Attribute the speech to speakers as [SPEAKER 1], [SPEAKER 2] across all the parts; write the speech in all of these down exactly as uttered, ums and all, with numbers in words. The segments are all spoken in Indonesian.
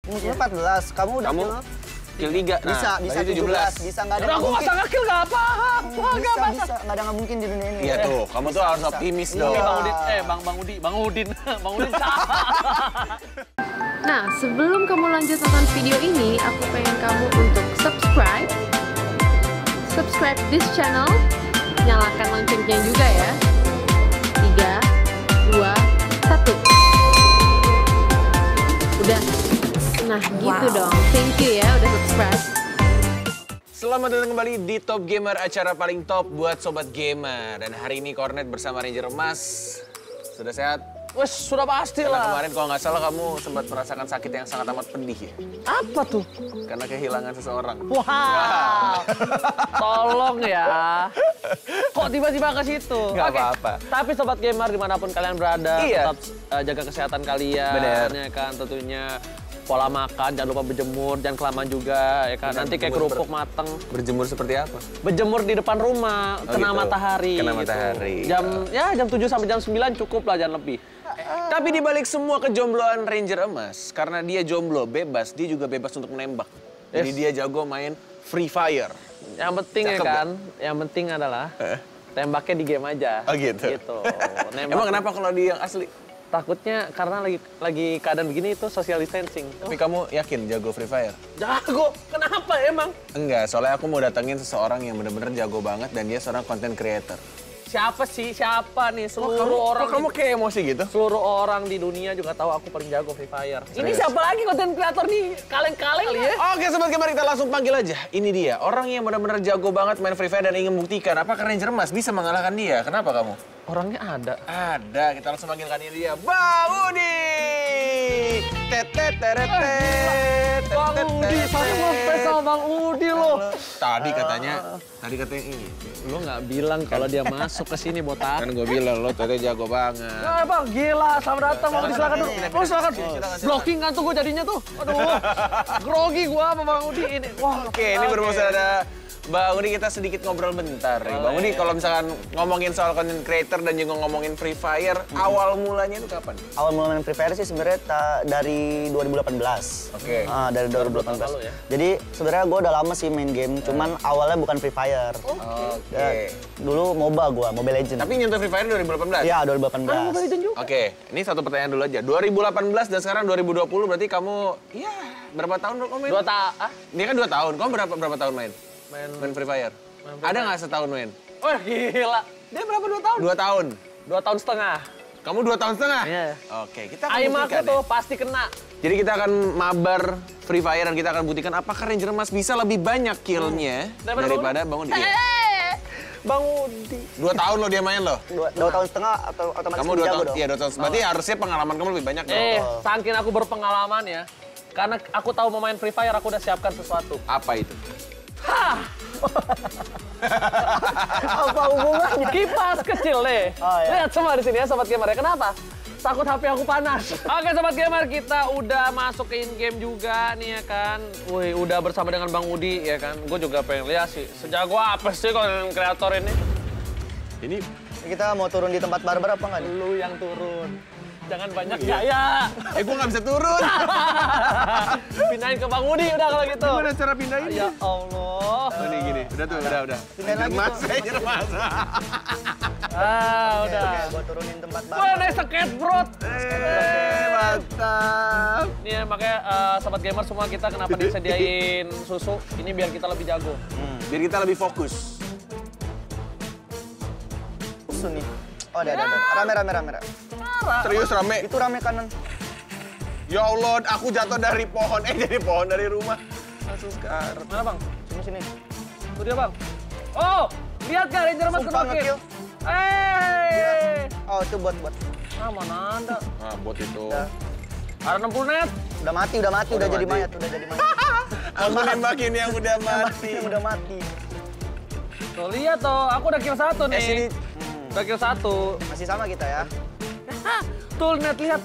[SPEAKER 1] Musuhnya empat belas, kamu udah
[SPEAKER 2] Kamu
[SPEAKER 1] kill?
[SPEAKER 2] kill tiga. Nah,
[SPEAKER 1] Bisa, bisa tujuh belas. Bisa, nggak ada
[SPEAKER 3] Udah,
[SPEAKER 1] yang
[SPEAKER 3] aku
[SPEAKER 1] mungkin.
[SPEAKER 3] masa nge-kill nggak apa-apa.
[SPEAKER 1] Bisa, bisa. Nggak ada nggak mungkin di dunia ini.
[SPEAKER 2] Iya tuh, kamu tuh harus optimis dong.
[SPEAKER 3] Oke, Bang Udin. Eh, Bang Bang Udi, Bang Udin. Bang Udin.
[SPEAKER 4] Nah, sebelum kamu lanjut nonton video ini, aku pengen kamu untuk subscribe, subscribe this channel, nyalakan loncengnya juga ya. Tiga, dua, satu. Udah. Nah, gitu dong. Thank you ya udah subscribe.
[SPEAKER 2] Selamat datang kembali di Top Gamer, acara paling top buat Sobat Gamer. Dan hari ini Kornet bersama Ranger Emas. Sudah sehat?
[SPEAKER 3] Wes, sudah pasti
[SPEAKER 2] Karena
[SPEAKER 3] lah.
[SPEAKER 2] kemarin kalau nggak salah kamu sempat merasakan sakit yang sangat amat pedih ya?
[SPEAKER 3] Apa tuh?
[SPEAKER 2] Karena kehilangan seseorang.
[SPEAKER 3] Wow. Tolong ya. Kok tiba-tiba ke situ?
[SPEAKER 2] Nggak
[SPEAKER 3] Oke.
[SPEAKER 2] apa-apa.
[SPEAKER 3] Tapi Sobat Gamer dimanapun kalian berada,
[SPEAKER 2] Iya.
[SPEAKER 3] tetap uh, jaga kesehatan kalian.
[SPEAKER 2] Bener.
[SPEAKER 3] Ya kan, tentunya pola makan, jangan lupa berjemur, jangan kelamaan juga, ya kan. Nanti kayak kerupuk mateng.
[SPEAKER 2] Berjemur seperti apa?
[SPEAKER 3] Berjemur di depan rumah,
[SPEAKER 2] Oh,
[SPEAKER 3] kena
[SPEAKER 2] gitu.
[SPEAKER 3] matahari.
[SPEAKER 2] Kena
[SPEAKER 3] gitu.
[SPEAKER 2] matahari.
[SPEAKER 3] Jam ya jam tujuh sampai jam sembilan cukup lah, jangan lebih.
[SPEAKER 2] Tapi dibalik semua kejombloan Ranger Emas, karena dia jomblo, bebas, dia juga bebas untuk menembak. Jadi
[SPEAKER 3] Yes.
[SPEAKER 2] dia jago main Free Fire.
[SPEAKER 3] Yang penting
[SPEAKER 2] Cakep,
[SPEAKER 3] ya kan, yang penting adalah
[SPEAKER 2] Eh?
[SPEAKER 3] tembaknya di game aja.
[SPEAKER 2] Oh gitu?
[SPEAKER 3] Gitu. Nembak.
[SPEAKER 2] Emang kenapa kalau dia yang asli?
[SPEAKER 3] Takutnya karena lagi lagi keadaan begini itu social distancing.
[SPEAKER 2] Tapi kamu yakin jago Free Fire?
[SPEAKER 3] Jago, kenapa emang?
[SPEAKER 2] Enggak, soalnya aku mau datengin seseorang yang bener-bener jago banget dan dia seorang content creator.
[SPEAKER 3] Siapa sih? Siapa nih? Seluruh
[SPEAKER 2] kamu,
[SPEAKER 3] orang.
[SPEAKER 2] kok kamu kayak emosi gitu?
[SPEAKER 3] Seluruh orang di dunia juga tahu aku paling jago Free Fire. Ini
[SPEAKER 2] Serius?
[SPEAKER 3] siapa lagi konten kreator nih? Kaleng-kaleng ya?
[SPEAKER 2] Oke Sobat Gamer, kita langsung panggil aja. Ini dia, orang yang benar-benar jago banget main Free Fire dan ingin membuktikan apakah Ranger Emas bisa mengalahkan dia. Kenapa kamu?
[SPEAKER 3] Orangnya ada.
[SPEAKER 2] Ada, kita langsung panggilkan ini dia, Bang Udi! Teteteretet,
[SPEAKER 3] Bang Udi, saya mau spesial Bang Udi loh.
[SPEAKER 2] Tadi katanya, tadi katanya ini.
[SPEAKER 3] Lu nggak bilang kalau dia masuk ke sini botak.
[SPEAKER 2] Kan gue bilang, lo ternyata jago banget.
[SPEAKER 3] Eh bang, gila, selamat datang, Bang Udi, silakan dulu.
[SPEAKER 2] Silakan,
[SPEAKER 3] Oh silakan,
[SPEAKER 2] silakan, silakan.
[SPEAKER 3] blocking kan tuh gue jadinya tuh. Aduh, grogi gue sama Bang Udi ini. Wah,
[SPEAKER 2] Oke, ini berhubung ada Bang Udi, kita sedikit ngobrol bentar. nih. Bang Udi, kalau misalkan ngomongin soal content creator dan juga ngomongin Free Fire, awal mulanya itu kapan?
[SPEAKER 1] Awal mulai main Free Fire sih sebenarnya ta- dari dua ribu delapan belas.
[SPEAKER 2] Oke.
[SPEAKER 1] Ah, dari dua ribu delapan belas.
[SPEAKER 3] lalu ya?
[SPEAKER 1] Jadi sebenarnya gue udah lama sih main game, cuman awalnya bukan Free Fire.
[SPEAKER 2] Oke.
[SPEAKER 1] Ya, dulu MOBA gue, Mobile Legends.
[SPEAKER 2] Tapi nyentuh Free Fire dua ribu delapan belas?
[SPEAKER 1] Iya, dua ribu delapan belas.
[SPEAKER 2] Oke, ini satu pertanyaan dulu aja. dua ribu delapan belas dan sekarang dua ribu dua puluh, berarti kamu, ya berapa tahun kamu main?
[SPEAKER 3] dua ta, ah,
[SPEAKER 2] Dia kan dua tahun, kamu berapa berapa tahun main?
[SPEAKER 3] main.
[SPEAKER 2] Main Free Fire? Ada nggak setahun main?
[SPEAKER 3] Wah gila, dia berapa dua tahun?
[SPEAKER 2] Dua tahun.
[SPEAKER 3] Dua tahun setengah.
[SPEAKER 2] Kamu dua tahun setengah?
[SPEAKER 3] Iya.
[SPEAKER 2] Oke, kita akan
[SPEAKER 3] Aim aku
[SPEAKER 2] buktikan ya.
[SPEAKER 3] tuh pasti kena.
[SPEAKER 2] Jadi kita akan mabar Free Fire dan kita akan buktikan apakah Ranger Emas bisa lebih banyak kill-nya
[SPEAKER 3] Daripada
[SPEAKER 2] daripada Bang Udi. Iya.
[SPEAKER 3] Eh, Bang Udi.
[SPEAKER 2] Dua tahun loh dia main loh.
[SPEAKER 1] Dua, dua tahun setengah atau otomatis
[SPEAKER 2] Kamu
[SPEAKER 1] lebih
[SPEAKER 2] dua
[SPEAKER 1] jago
[SPEAKER 2] tahun,
[SPEAKER 1] dong.
[SPEAKER 2] iya dua tahun. Berarti harusnya pengalaman kamu lebih banyak dong.
[SPEAKER 3] Eh, saking aku berpengalaman ya. Karena aku tahu mau main Free Fire, aku udah siapkan sesuatu.
[SPEAKER 2] Apa itu?
[SPEAKER 1] Apa hubungannya?
[SPEAKER 3] Kipas kecil deh.
[SPEAKER 1] Oh, iya.
[SPEAKER 3] Lihat semua di sini ya Sobat Gamer ya. Kenapa? Takut H P aku panas. Oke Sobat Gamer, kita udah masuk ke in-game juga nih ya kan. Wih, udah bersama dengan Bang Udi ya kan. Gue juga pengen lihat sih, sejago apa sih konten kreator ini.
[SPEAKER 2] Ini
[SPEAKER 1] Kita mau turun di tempat barbar apa nggak nih?
[SPEAKER 3] Lu yang turun. Jangan banyak gaya.
[SPEAKER 2] eh gue nggak bisa turun.
[SPEAKER 3] Pindahin ke Bang Udi udah kalau gitu.
[SPEAKER 2] Gimana cara pindahin?
[SPEAKER 3] Ya Allah.
[SPEAKER 2] Oh, ini gini. Udah tuh, udah, udah.
[SPEAKER 1] Pindahin lagi
[SPEAKER 2] Mas,
[SPEAKER 1] tuh.
[SPEAKER 2] Ranger Emas.
[SPEAKER 3] Ah, udah.
[SPEAKER 1] Oke, gue turunin tempat
[SPEAKER 3] Wah,
[SPEAKER 1] barbar.
[SPEAKER 3] naik skateboard.
[SPEAKER 2] Eh, mantap.
[SPEAKER 3] Nih ya, makanya eh, Sobat Gamer semua kita kenapa disediain susu, ini biar kita lebih jago.
[SPEAKER 2] Biar kita lebih fokus.
[SPEAKER 1] Susu nih. Oh, ada, ada, ada. Rame, rame, rame, rame.
[SPEAKER 2] Serius rame.
[SPEAKER 1] Itu rame kanan.
[SPEAKER 2] Ya Allah, aku jatuh dari pohon. Eh, dari pohon dari rumah. Langsung sekarang.
[SPEAKER 3] Mana Bang?
[SPEAKER 1] Sini, sini.
[SPEAKER 3] Itu dia Bang. Oh, lihat gak Ranger Emas
[SPEAKER 1] Sumpah
[SPEAKER 3] kena
[SPEAKER 1] nge-kill.
[SPEAKER 3] Eh,
[SPEAKER 1] Oh, itu buat, buat.
[SPEAKER 3] ah mana ada?
[SPEAKER 2] Nah, bot itu.
[SPEAKER 1] Udah,
[SPEAKER 3] Ada enam puluh net.
[SPEAKER 1] udah mati, udah mati,
[SPEAKER 2] Oh,
[SPEAKER 1] udah
[SPEAKER 2] udah
[SPEAKER 1] jadi
[SPEAKER 2] mati.
[SPEAKER 1] mayat, udah jadi mayat.
[SPEAKER 2] Aku nembakin yang udah mati.
[SPEAKER 1] Yang udah mati.
[SPEAKER 3] Tuh lihat tuh, aku udah kill satu nih.
[SPEAKER 2] Eh, sini.
[SPEAKER 3] Udah kill satu.
[SPEAKER 1] Masih sama kita ya.
[SPEAKER 3] Tuh net lihat.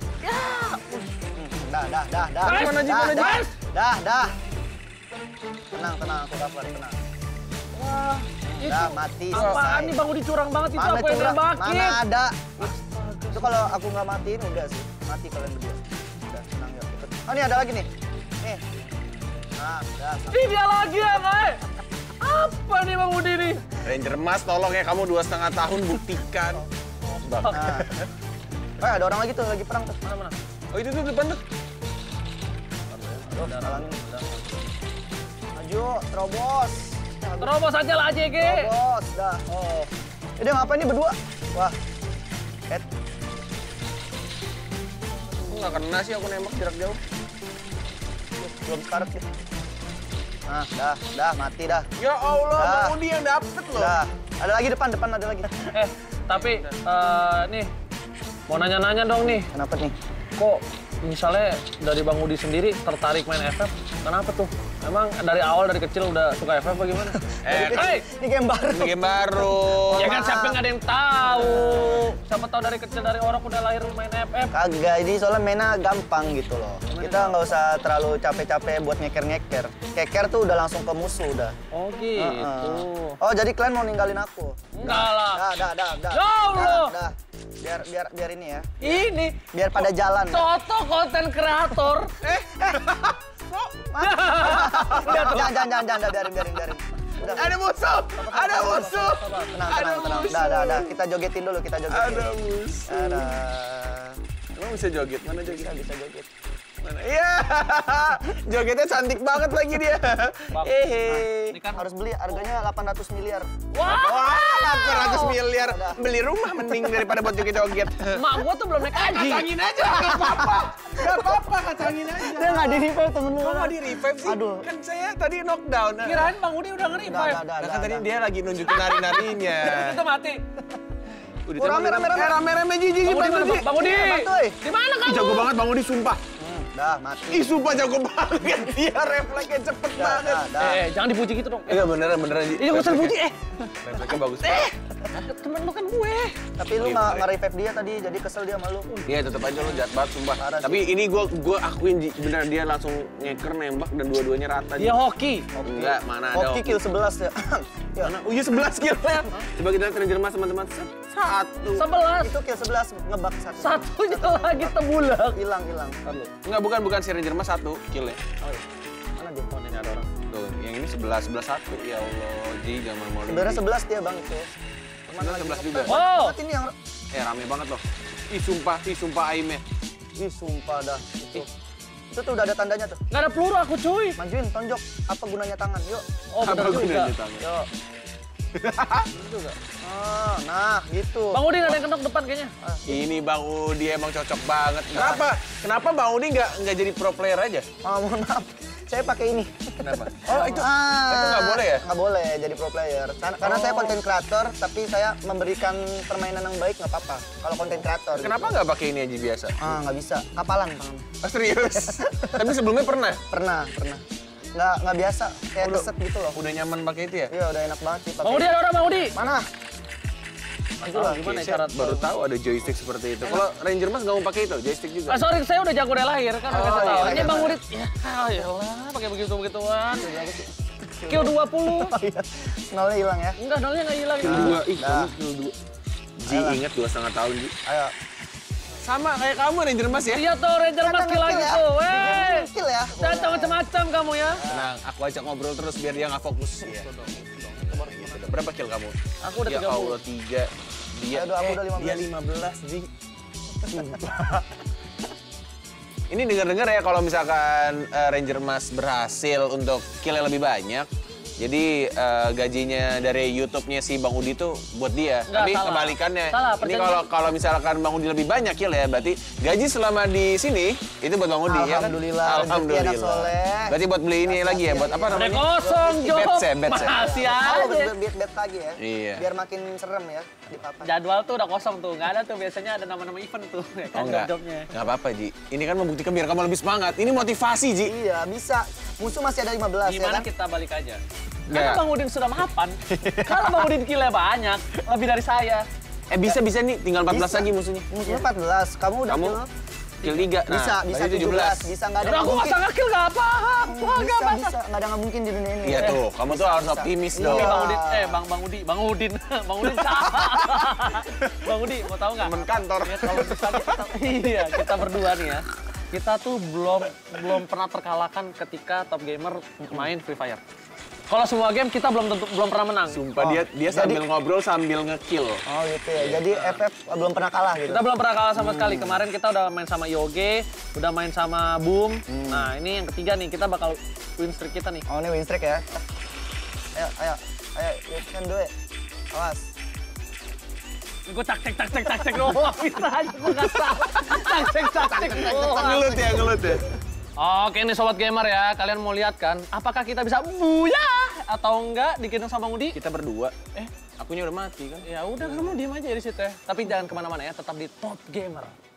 [SPEAKER 1] Dah, dah, dah, dah.
[SPEAKER 3] Guys,
[SPEAKER 1] Dah,
[SPEAKER 3] mana, Ji,
[SPEAKER 1] dah,
[SPEAKER 3] mana,
[SPEAKER 1] dah,
[SPEAKER 3] guys?
[SPEAKER 1] dah, dah. Tenang, tenang, aku cover, tenang.
[SPEAKER 3] Wah, itu
[SPEAKER 1] Dah, mati,
[SPEAKER 3] apaan
[SPEAKER 1] selesai.
[SPEAKER 3] nih Bang Udi curang banget itu
[SPEAKER 1] Mana
[SPEAKER 3] aku yang
[SPEAKER 1] curang?
[SPEAKER 3] nembakin.
[SPEAKER 1] Mana ada? Itu kalau aku nggak matiin udah sih. Mati kalian berdua. Udah, tenang ya. Ikut. Oh, ini ada lagi nih. Nih. Nah, udah.
[SPEAKER 3] Ih, dia lagi ya, Nay. Apa nih Bang Udi nih?
[SPEAKER 2] Ranger Mas, tolong ya kamu dua setengah tahun buktikan. Bang.
[SPEAKER 1] Nah. Oh, ada orang lagi tuh, lagi perang tuh.
[SPEAKER 3] Mana mana?
[SPEAKER 2] Oh itu tuh depan tuh.
[SPEAKER 1] Aduh, halangin. Maju, terobos.
[SPEAKER 3] Terobos aja lah J G.
[SPEAKER 1] Terobos, dah. Oh. Eh, dia ngapain nih berdua? Wah. Head.
[SPEAKER 2] Nggak kena sih aku nembak jarak jauh.
[SPEAKER 1] Belum sekarat sih. Nah, dah, dah, mati dah.
[SPEAKER 2] Ya Allah,
[SPEAKER 1] Dah.
[SPEAKER 2] Bang Udi yang dapet loh.
[SPEAKER 1] Dah. Ada lagi depan, depan ada lagi.
[SPEAKER 3] Eh, tapi eh, nih mau nanya-nanya dong nih.
[SPEAKER 1] Kenapa nih?
[SPEAKER 3] Kok misalnya dari Bang Udi sendiri tertarik main F F? Kenapa tuh? Emang dari awal dari kecil udah suka F F bagaimana?
[SPEAKER 2] Eh,
[SPEAKER 3] Hey!
[SPEAKER 1] Ini game baru.
[SPEAKER 2] Ini game baru.
[SPEAKER 3] Ya kan siapa yang nggak ada yang tahu? Siapa tahu dari kecil dari orang udah lahir main F F.
[SPEAKER 1] Kagak, ini soalnya mainnya gampang gitu loh. Kita nggak usah terlalu capek-capek buat ngeker-ngeker. Keker tuh udah langsung ke musuh udah.
[SPEAKER 3] Oh gitu.
[SPEAKER 1] Heeh. Oh, jadi kalian mau ninggalin aku?
[SPEAKER 3] Enggak lah.
[SPEAKER 1] Dah, dah, dah, dah.
[SPEAKER 3] Ya Allah.
[SPEAKER 1] Dah, dah. Biar, biar, biar ini ya.
[SPEAKER 3] Ini
[SPEAKER 1] Biar pada jalan.
[SPEAKER 3] Toto konten kreator. Eh,
[SPEAKER 1] Jangan, jangan, jangan, jangan, biarin, biarin, biarin. Udah.
[SPEAKER 2] Ada musuh, ada musuh.
[SPEAKER 1] Tenang, tenang, tenang. Dah, dah, dah. Kita jogetin dulu, kita jogetin.
[SPEAKER 2] Ada musuh.
[SPEAKER 1] Ada.
[SPEAKER 2] Emang bisa joget? Mana joget?
[SPEAKER 1] Bisa, bisa joget.
[SPEAKER 2] Mana? Iya, jogetnya cantik banget lagi dia. Hehe.
[SPEAKER 3] Ini kan
[SPEAKER 1] Harus beli, harganya delapan ratus miliar.
[SPEAKER 3] wah.
[SPEAKER 2] Wah, delapan ratus miliar. Beli rumah mending daripada buat joget-joget.
[SPEAKER 3] Mak gua tuh belum naik haji.
[SPEAKER 2] Kacangin aja, nggak apa-apa. Nggak apa-apa, kacangin aja.
[SPEAKER 1] Dia nggak di revive temen lu.
[SPEAKER 2] Kok nggak di revive sih?
[SPEAKER 1] Aduh.
[SPEAKER 2] Kan saya tadi knockdown.
[SPEAKER 3] Kirain Bang Udi udah
[SPEAKER 1] Dah,
[SPEAKER 3] nge-revive.
[SPEAKER 1] dah, dah,
[SPEAKER 2] Nah,
[SPEAKER 1] dah,
[SPEAKER 2] kan tadi
[SPEAKER 1] dah.
[SPEAKER 2] dia lagi nunjukin nari-narinya.
[SPEAKER 3] Itu mati.
[SPEAKER 2] Udah
[SPEAKER 1] Oh, rame, rame, rame.
[SPEAKER 2] Eh, rame-rame, Jiji,
[SPEAKER 3] Bang Udi,
[SPEAKER 2] Bang Udi.
[SPEAKER 3] Bang Udi.
[SPEAKER 1] Bantu, eh.
[SPEAKER 3] Di mana
[SPEAKER 2] Ih,
[SPEAKER 3] kamu?
[SPEAKER 2] jago banget Bang Udi, sumpah.
[SPEAKER 1] Hmm, dah, mati.
[SPEAKER 2] Ih, sumpah jago banget. Dia refleksnya cepet
[SPEAKER 1] Dah,
[SPEAKER 2] banget.
[SPEAKER 1] dah, dah.
[SPEAKER 3] Eh, jangan dipuji gitu dong.
[SPEAKER 2] Eh, enggak beneran, beneran. Ji.
[SPEAKER 3] Ini gak usah dipuji, eh.
[SPEAKER 2] Refleksnya bagus banget.
[SPEAKER 3] Temen lu kan gue.
[SPEAKER 1] Tapi lu nggak nggak revive dia tadi, jadi kesel dia malu.
[SPEAKER 2] Iya, tetep aja lu jahat banget, sumpah.
[SPEAKER 1] Parah sih.
[SPEAKER 2] Tapi ini gua gua akuin, Ji, bener dia langsung ngeker, nembak, dan dua-duanya rata. Ji.
[SPEAKER 3] Dia hoki.
[SPEAKER 2] Enggak, mana ada
[SPEAKER 1] Hoki kill sebelas ya. Ya,
[SPEAKER 2] Mana? Oh iya, sebelas kill. Coba kita lihat Ranger Mas, teman-teman. Satu.
[SPEAKER 3] Sebelas.
[SPEAKER 1] itu kill sebelas ngebak satu.
[SPEAKER 3] Satunya lagi tebulak.
[SPEAKER 1] Hilang, hilang.
[SPEAKER 2] Enggak, bukan, bukan si Ranger Mas satu killnya.
[SPEAKER 1] Oh, iya. Mana dia?
[SPEAKER 3] Oh, ini ada orang.
[SPEAKER 2] Tuh, yang ini sebelas, sebelas satu. Ya Allah, Ji, jangan mau
[SPEAKER 1] Sebenarnya sebelas dia bang itu. Cuman
[SPEAKER 2] Sebenarnya
[SPEAKER 1] lagi
[SPEAKER 2] sebelas
[SPEAKER 1] ngeper.
[SPEAKER 2] juga.
[SPEAKER 3] Wow.
[SPEAKER 1] Banget ini yang
[SPEAKER 2] Eh, rame banget loh. Ih, sumpah, ih, sumpah aimnya.
[SPEAKER 1] ih sumpah dah. Itu. Itu tuh udah ada tandanya tuh.
[SPEAKER 3] Nggak ada peluru aku, cuy.
[SPEAKER 1] Majuin, tonjok. Apa gunanya tangan? Yuk.
[SPEAKER 3] Oh, bener
[SPEAKER 2] Apa
[SPEAKER 3] juga.
[SPEAKER 2] gunanya tangan?
[SPEAKER 1] Yuk. Ah, nah gitu.
[SPEAKER 3] Bang Udi ada yang kenok depan kayaknya.
[SPEAKER 2] Ini Bang Udi emang cocok banget. Kenapa? Kenapa Bang Udi nggak nggak jadi pro player aja?
[SPEAKER 1] Ah, mohon maaf. Saya pakai ini.
[SPEAKER 2] Kenapa? Oh, itu
[SPEAKER 1] Ah,
[SPEAKER 2] itu nggak boleh ya?
[SPEAKER 1] Nggak boleh jadi pro player. Karena, karena saya konten kreator, tapi saya memberikan permainan yang baik nggak apa-apa. Kalau konten kreator.
[SPEAKER 2] Kenapa nggak pakai ini aja biasa?
[SPEAKER 1] Ah, nggak bisa. Kapalan, Bang.
[SPEAKER 2] Ah, serius? Tapi sebelumnya pernah?
[SPEAKER 1] Pernah, pernah. Nggak, nggak biasa. Kayak keset gitu loh.
[SPEAKER 2] Udah nyaman pakai itu ya?
[SPEAKER 1] Iya, udah enak banget sih
[SPEAKER 3] Bang
[SPEAKER 1] pakai.
[SPEAKER 3] Udi ada orang, Bang Udi.
[SPEAKER 1] Mana?
[SPEAKER 3] Itulah, gimana
[SPEAKER 2] Oke,
[SPEAKER 3] ya cara
[SPEAKER 2] saya baru tahu ada joystick seperti itu. Kalau Ranger Mas nggak mau pakai itu, joystick juga.
[SPEAKER 3] Ah, sorry, saya udah jago dari lahir kan udah
[SPEAKER 1] Oh,
[SPEAKER 3] kasih tahu.
[SPEAKER 1] iya,
[SPEAKER 3] Ini
[SPEAKER 1] iya,
[SPEAKER 3] Bang
[SPEAKER 1] iya.
[SPEAKER 3] Udi. Ya, ya Allah, pakai begitu-begituan. Kill dua puluh.
[SPEAKER 1] Oh iya, nolnya hilang ya.
[SPEAKER 3] Enggak, nolnya nggak hilang.
[SPEAKER 2] Kill dua, ih
[SPEAKER 1] Dah.
[SPEAKER 2] kamu kill dua. Ji,
[SPEAKER 1] Ayolah.
[SPEAKER 2] ingat dua setengah tahun, Ji.
[SPEAKER 1] Ayo.
[SPEAKER 2] Sama kayak kamu Ranger Mas ya?
[SPEAKER 3] Iya tuh, Ranger Mas kill lagi
[SPEAKER 1] ya.
[SPEAKER 3] tuh. Weh.
[SPEAKER 1] Kill ya.
[SPEAKER 3] Datang macam-macam kamu ya.
[SPEAKER 2] Tenang, aku ajak ngobrol terus biar dia nggak fokus. Iya. Berapa kill kamu?
[SPEAKER 3] Aku udah
[SPEAKER 2] Ya
[SPEAKER 3] tiga puluh.
[SPEAKER 2] Allah, tiga. Dia,
[SPEAKER 1] Aduh, aku
[SPEAKER 2] eh,
[SPEAKER 1] udah lima belas.
[SPEAKER 2] dia lima belas, Ji. Sumpah. Ini dengar-dengar ya kalau misalkan eh, Ranger Mas berhasil untuk kill yang lebih banyak, jadi eh, gajinya dari YouTube-nya si Bang Udi tuh buat dia.
[SPEAKER 3] Nggak,
[SPEAKER 2] Tapi
[SPEAKER 3] salah.
[SPEAKER 2] kebalikannya.
[SPEAKER 3] Salah,
[SPEAKER 2] ini
[SPEAKER 3] perjanjian.
[SPEAKER 2] kalau kalau misalkan Bang Udi lebih banyak kill ya, berarti gaji selama di sini itu buat Bang Udi ya kan?
[SPEAKER 1] Alhamdulillah, rezeki
[SPEAKER 2] Alhamdulillah.
[SPEAKER 1] anak soleh.
[SPEAKER 2] Berarti buat beli ini lagi ya, buat apa
[SPEAKER 3] Ada
[SPEAKER 2] namanya?
[SPEAKER 3] kosong, Jo.
[SPEAKER 2] Bets ya, bets ya.
[SPEAKER 3] Masih
[SPEAKER 1] Oh,
[SPEAKER 3] aja.
[SPEAKER 1] bet bet lagi ya.
[SPEAKER 2] Iya.
[SPEAKER 1] Biar makin serem ya di papan.
[SPEAKER 3] Jadwal tuh udah kosong tuh, nggak ada tuh biasanya ada nama-nama event tuh. Ya kan,
[SPEAKER 2] Oh enggak,
[SPEAKER 3] job-jobnya.
[SPEAKER 2] enggak apa-apa Ji. Ini kan membuktikan biar kamu lebih semangat. Ini motivasi Ji.
[SPEAKER 1] Iya, bisa. Musuh masih ada lima belas ya
[SPEAKER 3] Gimana
[SPEAKER 1] kan?
[SPEAKER 3] kita balik aja?
[SPEAKER 2] Nggak.
[SPEAKER 3] Karena Bang Udin sudah mapan. Kalau Bang Udin killnya banyak, lebih dari saya.
[SPEAKER 2] Eh bisa bisa nih, tinggal empat belas
[SPEAKER 1] Bisa.
[SPEAKER 2] lagi musuhnya.
[SPEAKER 1] Musuhnya empat belas. Kamu udah
[SPEAKER 2] Kamu
[SPEAKER 1] kill?
[SPEAKER 2] kill tiga. Nah,
[SPEAKER 1] Bisa, bisa
[SPEAKER 2] berarti
[SPEAKER 1] tujuh belas. Bisa nggak ada
[SPEAKER 3] Udah
[SPEAKER 1] yang
[SPEAKER 3] aku
[SPEAKER 1] mungkin.
[SPEAKER 3] masa nge-kill nggak apa-apa. Wah, nggak
[SPEAKER 1] Bisa,
[SPEAKER 3] apa-apa.
[SPEAKER 1] bisa. Nggak ada yang mungkin di dunia ini.
[SPEAKER 2] Iya tuh, kamu tuh harus
[SPEAKER 1] bisa.
[SPEAKER 2] optimis
[SPEAKER 1] Iya.
[SPEAKER 2] dong.
[SPEAKER 3] Tapi Bang Udin, eh Bang Bang Udi, Bang Udin, Bang Udin salah. Bang Udi, mau tahu nggak?
[SPEAKER 2] Temen kantor.
[SPEAKER 3] Ya, kalau misalnya kita, iya kita berdua nih ya. kita tuh belum belum pernah terkalahkan ketika Top Gamer main Free Fire. Kalau semua game kita belum tentu belum pernah menang.
[SPEAKER 2] Sumpah
[SPEAKER 1] Oh,
[SPEAKER 2] dia dia sambil
[SPEAKER 1] jadi-
[SPEAKER 2] ngobrol sambil nge-kill.
[SPEAKER 1] Oh gitu ya. Jadi F F belum pernah kalah gitu.
[SPEAKER 3] Kita belum pernah kalah sama sekali. Kemarin kita udah main sama I O G, udah main sama Boom. Nah, ini yang ketiga nih, kita bakal win streak kita nih.
[SPEAKER 1] Oh ini win streak ya. Ayo, ayo, ayo, you can do it. Awas.
[SPEAKER 3] Gue cak cek cak cek cak cek doang. Bisa aja gue nggak salah. Cak cek cak cek doang.
[SPEAKER 2] Ngelut ya, ngelut ya.
[SPEAKER 3] Oke nih Sobat Gamer ya, kalian mau lihat kan? Apakah kita bisa buyah atau enggak digendong sama Bang Udi?
[SPEAKER 2] Kita berdua. Eh, akunya udah mati kan?
[SPEAKER 3] Ya udah, kamu diem aja di situ ya. Tapi jangan kemana-mana ya, tetap di Top Gamer.